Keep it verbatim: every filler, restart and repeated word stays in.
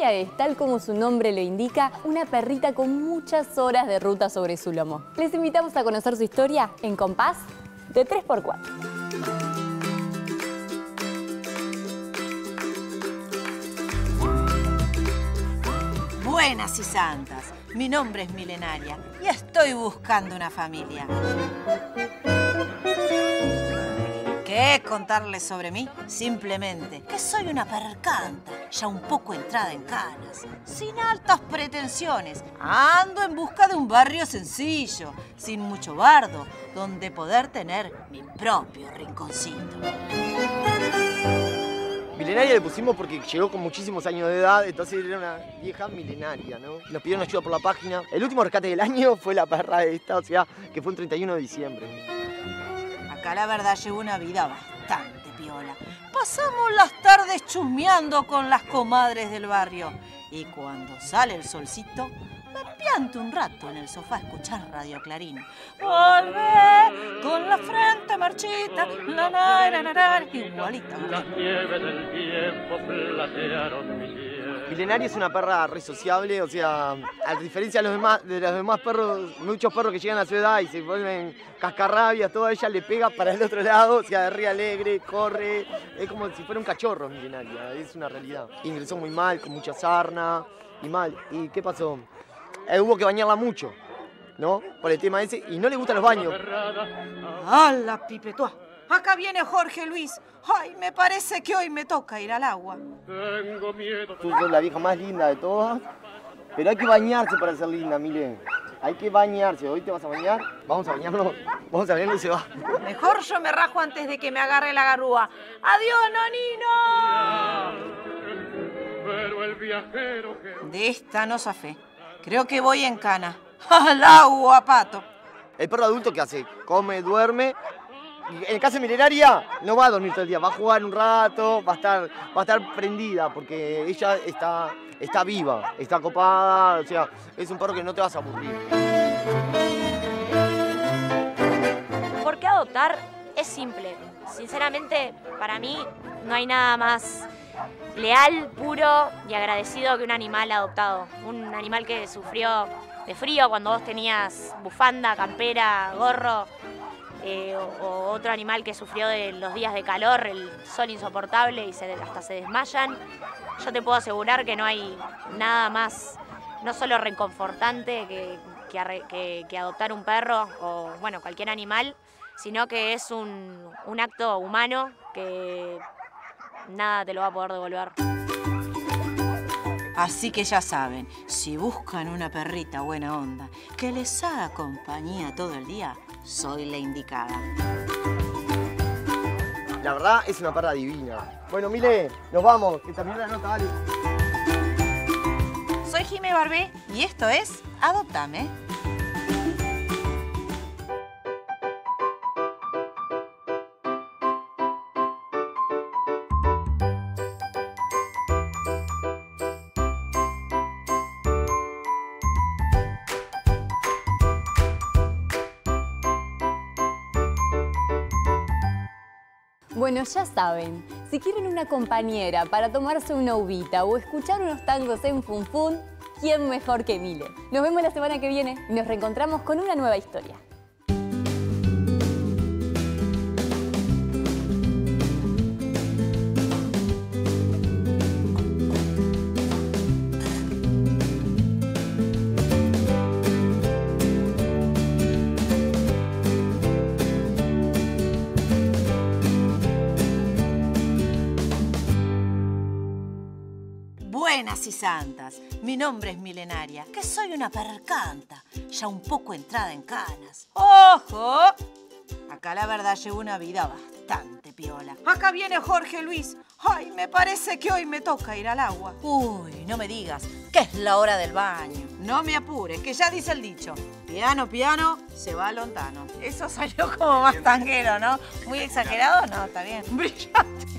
Milenaria es, tal como su nombre lo indica, una perrita con muchas horas de ruta sobre su lomo. Les invitamos a conocer su historia en Compás de tres por cuatro. Buenas y santas, mi nombre es Milenaria y estoy buscando una familia. ¿Qué contarles sobre mí? Simplemente que soy una percanta, ya un poco entrada en canas, sin altas pretensiones. Ando en busca de un barrio sencillo, sin mucho bardo, donde poder tener mi propio rinconcito. Milenaria le pusimos porque llegó con muchísimos años de edad, entonces era una vieja milenaria, ¿no? Nos pidieron ayuda por la página. El último rescate del año fue la perra esta, o sea, que fue el treinta y uno de diciembre. Acá la verdad llevo una vida bastante piola. Pasamos las tardes chusmeando con las comadres del barrio. Y cuando sale el solcito, me pianto un rato en el sofá a escuchar Radio Clarín. Volvé con la frente marchita, la na, na, na, na, igualita. Las nieves del tiempo platearon mi piel. Milenaria es una perra re sociable, o sea, a diferencia de los demás, de los demás perros, muchos perros que llegan a su edad y se vuelven cascarrabias, toda ella le pega para el otro lado, o sea, ríe alegre, corre, es como si fuera un cachorro Milenaria, es una realidad. Ingresó muy mal, con mucha sarna y mal. ¿Y qué pasó? Eh, hubo que bañarla mucho, ¿no? Por el tema ese, y no le gustan los baños. ¡Hala, pipetúa! Acá viene Jorge Luis. Ay, me parece que hoy me toca ir al agua. Tengo miedo. Tú sos la vieja más linda de todas, pero hay que bañarse para ser linda, Mile. Hay que bañarse. ¿Hoy te vas a bañar? Vamos a bañarnos. Vamos a bañarnos y se va. Mejor yo me rajo antes de que me agarre la garrúa. ¡Adiós, nonino! Pero el viajero que... De esta no zafé. Creo que voy en cana. ¡Al agua, pato! El perro adulto, ¿qué hace? Come, duerme. Y en el caso de Milenaria, no va a dormir todo el día. Va a jugar un rato, va a estar, va a estar prendida, porque ella está, está viva, está copada. O sea, es un perro que no te vas a aburrir. ¿Por qué adoptar? Es simple. Sinceramente, para mí no hay nada más leal, puro y agradecido que un animal adoptado. Un animal que sufrió de frío cuando vos tenías bufanda, campera, gorro, eh, o, o otro animal que sufrió de los días de calor, el sol insoportable y se, hasta se desmayan. Yo te puedo asegurar que no hay nada más, no solo reconfortante que, que, que, que adoptar un perro o bueno, cualquier animal, sino que es un, un acto humano que nada te lo va a poder devolver. Así que ya saben, si buscan una perrita buena onda que les haga compañía todo el día, soy la indicada. La verdad es una perra divina. Bueno, Mile, nos vamos, que terminó la nota, dale. Soy Jime Barbé y esto es Adoptame. Bueno, ya saben, si quieren una compañera para tomarse una uvita o escuchar unos tangos en Funfun, ¿quién mejor que Mile? Nos vemos la semana que viene y nos reencontramos con una nueva historia. Buenas y santas, mi nombre es Milenaria, que soy una percanta, ya un poco entrada en canas. ¡Ojo! Acá la verdad llevo una vida bastante piola. Acá viene Jorge Luis. Ay, me parece que hoy me toca ir al agua. Uy, no me digas que es la hora del baño. No me apures, que ya dice el dicho. Piano, piano, se va lontano. Eso salió como más tanguero, ¿no? Muy exagerado, no, está bien. Brillante.